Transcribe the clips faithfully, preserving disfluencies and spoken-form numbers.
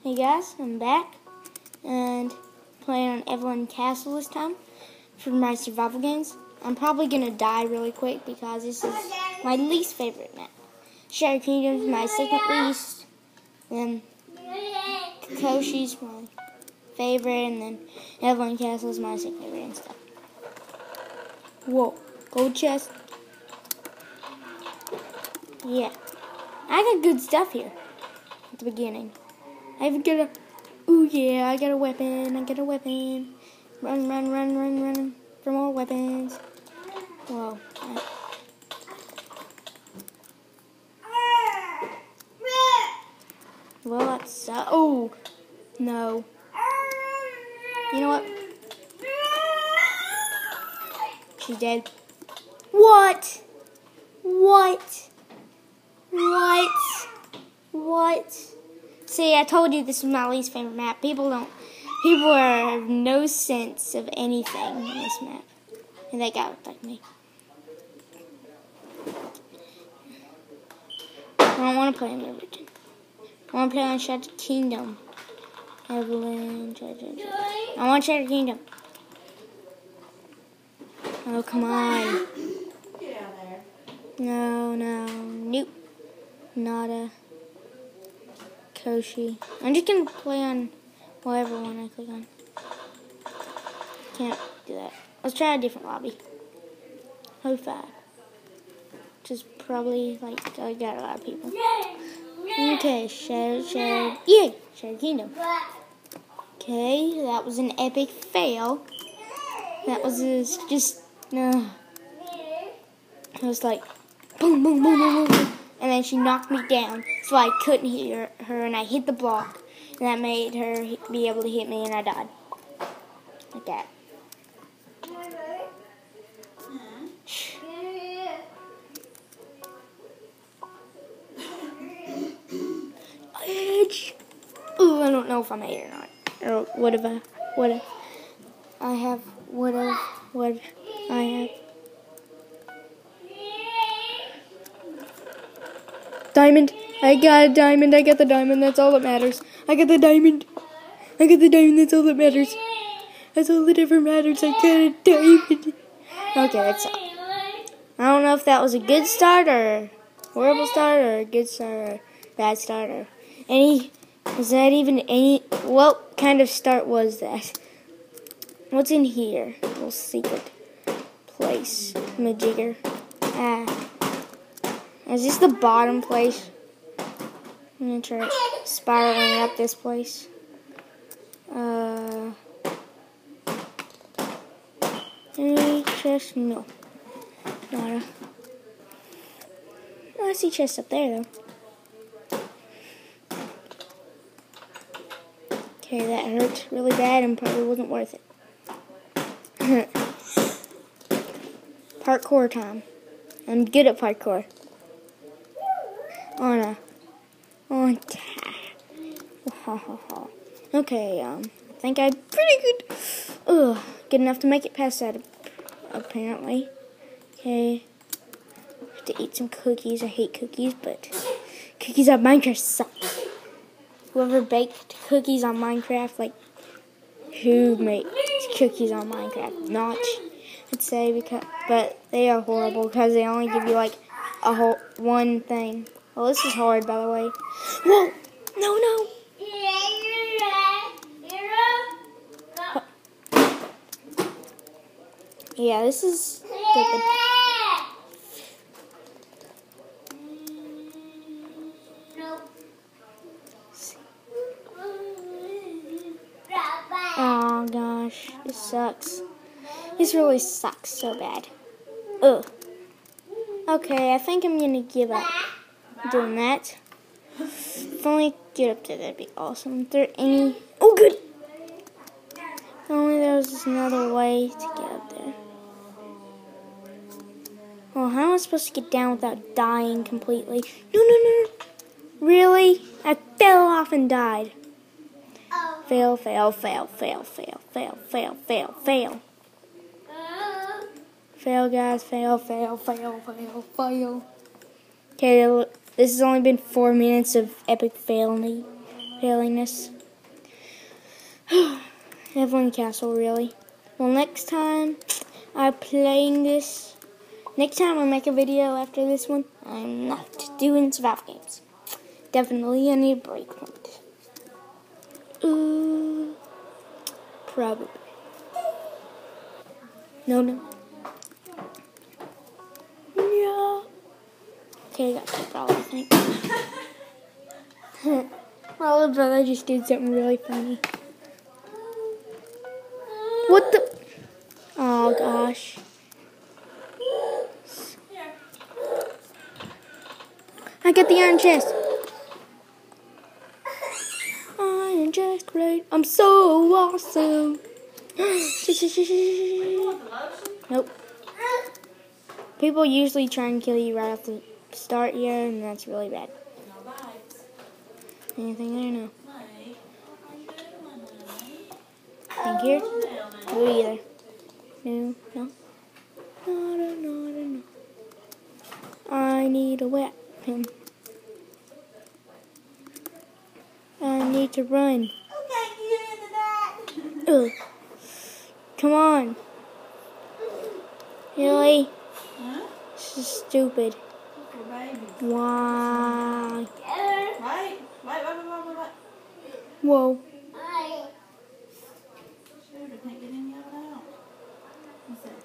Hey guys, I'm back and playing on Evelyn Castle this time for my survival games. I'm probably gonna die really quick because this is my least favorite map. Shattered Kingdom is my second least, then Kokoshi's my favorite, and then Evelyn Castle is my second favorite and stuff. Whoa, gold chest. Yeah, I got good stuff here at the beginning. I even get a, ooh yeah, I got a weapon, I got a weapon. Run, run, run, run, run for more weapons. Whoa. Well, that's, uh, oh, no. You know what? She's dead. What? What? What? What? See, I told you this is my least favorite map. People don't, people are, have no sense of anything in this map. And they got like me. I don't want to play on Everton. I want to play on Shattered Kingdom. Evelyn, I want Shattered Kingdom. Oh, come on. Get out there. No, no, nope. Nada. Koshi. I'm just gonna play on whatever one I click on. Can't do that. Let's try a different lobby. High five. Which is probably like I got a lot of people. Okay, Shattered, Shattered. Yay! Shattered Kingdom. Okay, that was an epic fail. That was just, just no. It was like boom, boom, boom, boom, boom. And then she knocked me down, so I couldn't hear her, and I hit the block, and that made her be able to hit me, and I died. Like that. Edge. Ooh, I don't know if I made it or not. Or what if I, what if I have, what if, what I have. Diamond. I got a diamond. I got the diamond. That's all that matters. I got the diamond. I got the diamond. That's all that matters. That's all that ever matters. I got a diamond. Okay, that's all. I don't know if that was a good start or a horrible start or a good start or bad start or any. Was that even any? What kind of start was that? What's in here? A little secret place. Majigger. Ah. Is this the bottom place? I'm gonna try spiraling up this place. Uh, any chest? No. Nada. Oh, I see chests up there though. Okay, that hurt really bad and probably wasn't worth it. Parkour time. I'm good at parkour. On a, on ta. Okay, um, I think I'm pretty good. Ugh, good enough to make it past that, apparently. Okay, have to eat some cookies. I hate cookies, but cookies on Minecraft suck. Whoever baked cookies on Minecraft, like, who made cookies on Minecraft? Notch, I'd say, because, but they are horrible because they only give you like a whole one thing. Well, this is hard, by the way. Whoa! No, no! Yeah, this is stupid. Oh, gosh. This sucks. This really sucks so bad. Ugh. Okay, I think I'm gonna give up doing that. If only I get up there, that'd be awesome. Is there any? Oh, good. If only there was another way to get up there. Oh, how am I supposed to get down without dying completely? No, no, no. Really? I fell off and died. Fail, fail, fail, fail, fail, fail, fail, fail, fail. Fail, guys. Fail, fail, fail, fail, fail. Okay, this has only been four minutes of epic failing. silliness. Evelyn Castle, really. Well, next time I'm playing this, next time I make a video after this one, I'm not doing survival games. Definitely I need a break from it. Uh, probably. No, no. Yeah. Okay, I got that problem, I think. My little brother just did something really funny. What the? Oh gosh. I got the iron chest. Iron chest, great. I'm so awesome. Nope. People usually try and kill you right off the start here, and that's really bad. Anything I know. Think here? No either. No, no. No, no, no, no. I need a weapon. I need to run. Ugh. Come on. Really? Huh? This is stupid. Why? Wait, wait, wait, wait, wait, wait. Whoa. Shoot, I can't get any of it out. What's that?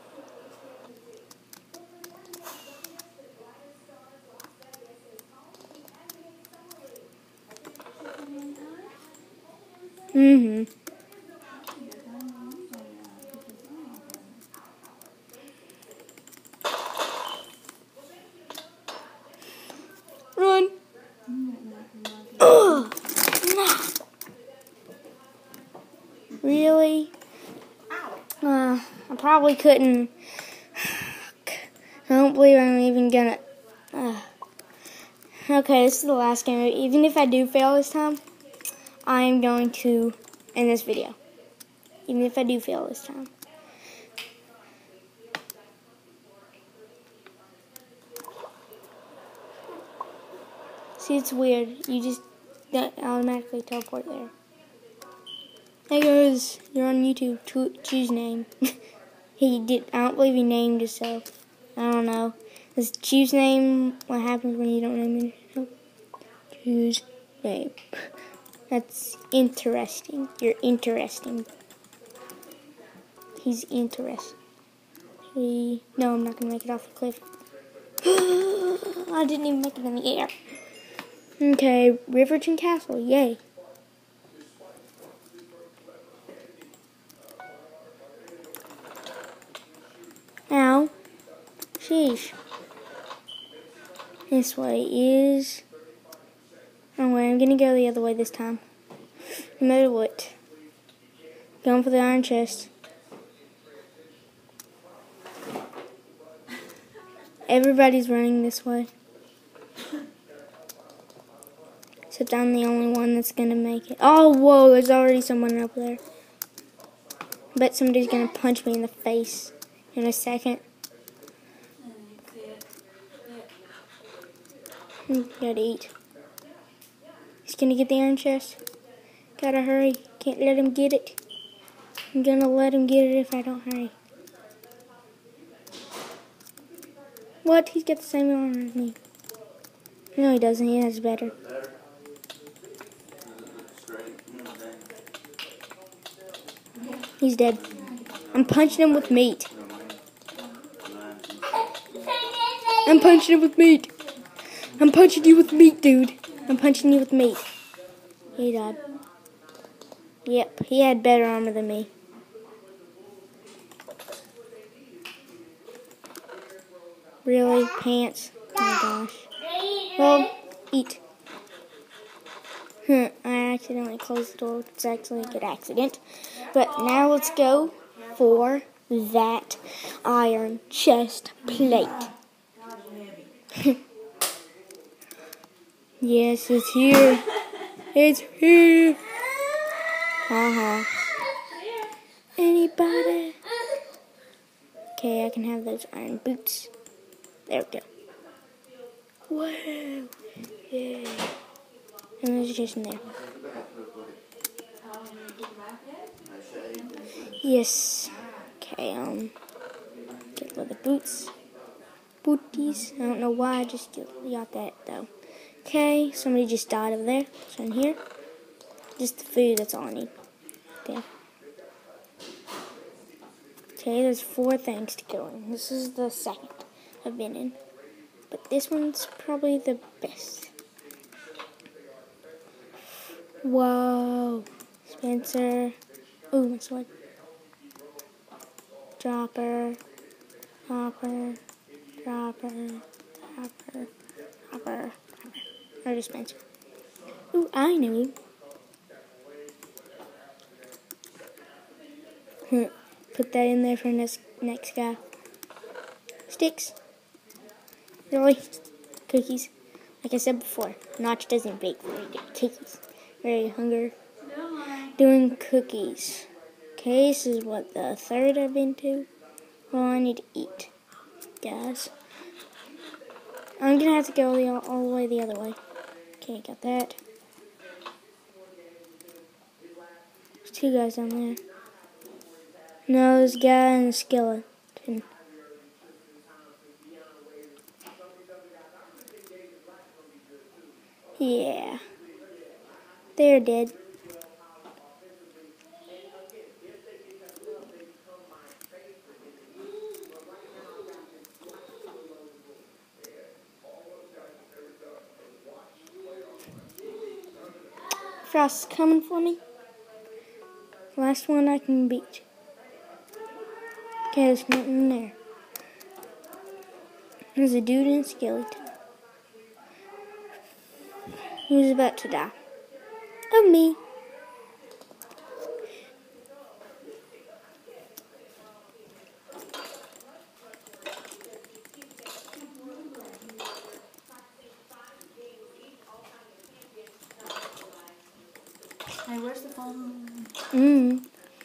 Mm-hmm. Run. Ugh. Nah. Really? Uh, I probably couldn't. I don't believe I'm even gonna. Uh. Okay, this is the last game. Even if I do fail this time, I am going to end this video. Even if I do fail this time. See, it's weird. You just don't automatically teleport there. Hey guys, you're on YouTube. Cho choose name. He did. I don't believe he named himself. I don't know. Does choose name? What happens when you don't name yourself? Choose name. That's interesting. You're interesting. He's interesting. He, no, I'm not gonna make it off the cliff. I didn't even make it in the air. Okay, Riverton Castle. Yay. Now, sheesh. This way is. Oh wait, I'm gonna go the other way this time. No matter what. Going for the iron chest. Everybody's running this way. Except I'm the only one that's gonna make it. Oh, whoa, there's already someone up there. I bet somebody's gonna punch me in the face in a second. Gotta eat. He's gonna get the iron chest. Gotta hurry. Can't let him get it. I'm gonna let him get it if I don't hurry. What? He's got the same armor as me. No, he doesn't. He has better. He's dead. I'm punching him with meat. I'm punching him with meat. I'm punching you with meat, dude. I'm punching you with meat. He died. Yep, he had better armor than me. Really? Pants? Oh my gosh. Well, eat. Huh, I accidentally closed the door. It's actually a good accident. But now let's go for that iron chest plate. Yes, it's here. It's here. Uh-huh. Anybody? Okay, I can have those iron boots. There we go. Wow. Yeah. And there's Jason there. Yes. Okay, um, get leather boots. Booties. I don't know why, I just got that though. Okay, somebody just died over there. So in here. Just the food, that's all I need. Okay. Okay, there's four things to go in. This is the second I've been in. But this one's probably the best. Whoa. Spencer. Ooh, my sword. Dropper. Hopper. Dropper. Dropper. Dropper. Or just Spencer. Ooh, I knew. Put that in there for next next guy. Sticks. Really? Cookies. Like I said before, Notch doesn't bake very good cookies. Very hungry. Doing cookies. Okay, this is what, the third I've been to? Well, I need to eat, guys. I'm gonna have to go the, all the way the other way. Okay, got that. There's two guys down there. No, there's a guy and a skeleton. Yeah. They're dead. Frost's coming for me. Last one I can beat. Okay, there's nothing in there. There's a dude and a skeleton. Who's about to die? Oh, me. Hey, where's the phone? Mm.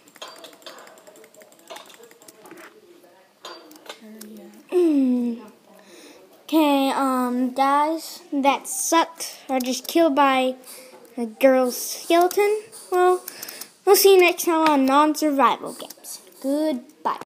Mm. Okay, um, guys, that sucked. I was just killed by a girl's skeleton. Well, we'll see you next time on Non-Survival Games. Goodbye.